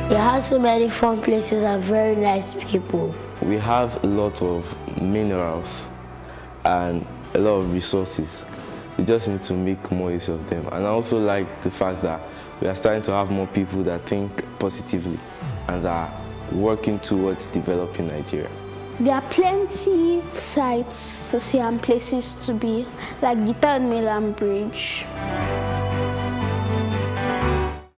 It has so many fun places and very nice people. We have a lot of minerals and a lot of resources. We just need to make more use of them. And I also like the fact that we are starting to have more people that think positively and that are working towards developing Nigeria. There are plenty sites to see and places to be, like the Third Mainland Bridge.